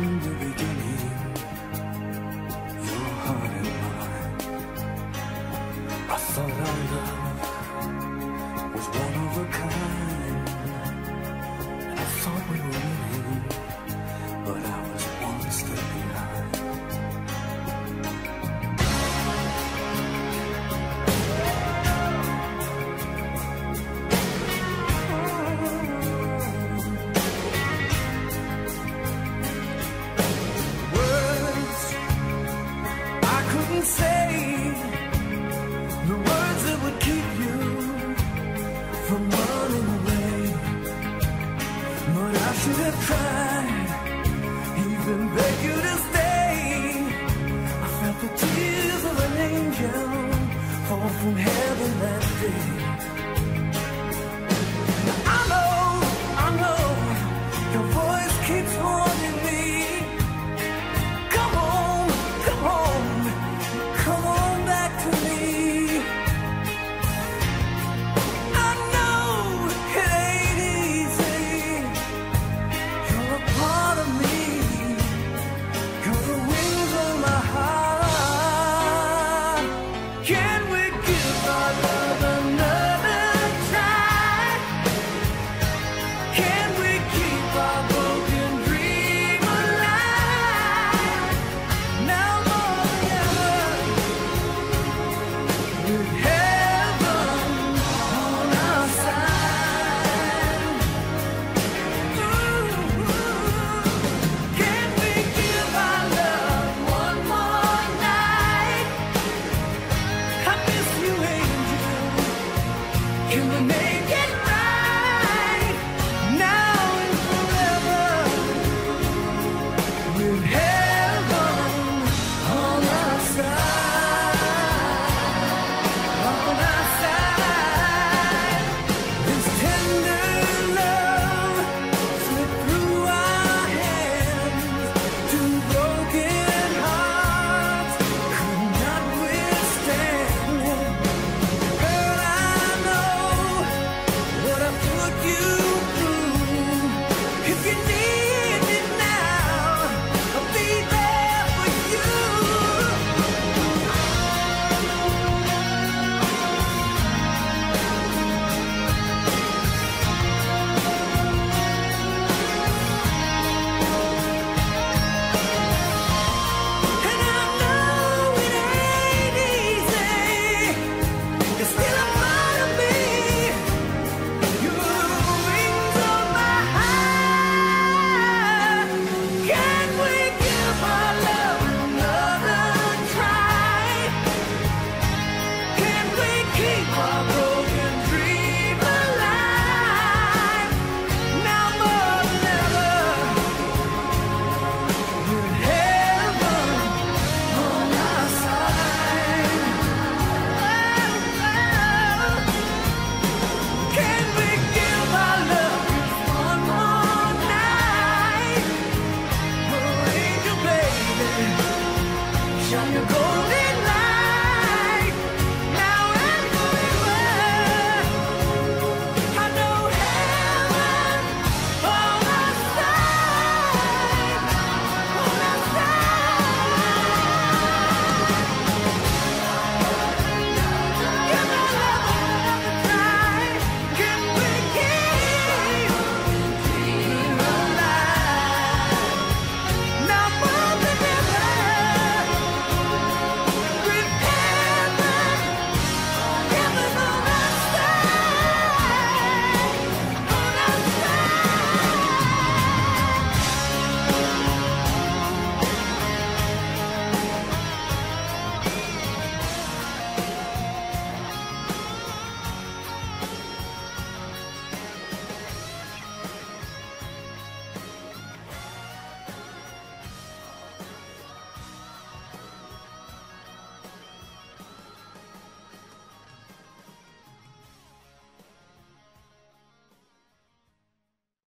the beginning, your heart and mine. I thought our love was one of a kind, and I thought we were winning, but I was one step behind. Words I couldn't say, the words that would keep you from running away, but I should have tried, even beg you to stay. I felt the tears of an angel fall from heaven that day. Now I know, your voice keeps haunting me. Come on, come on, come on back to me. I know it ain't easy. You're a part of me. You're the wings on my heart. Can we give our love another try? Can we keep our broken dream alive? Now more than ever, with heaven on our side. Can we give our love one more night? I miss you, angel. Can we make it right now and forever? With heaven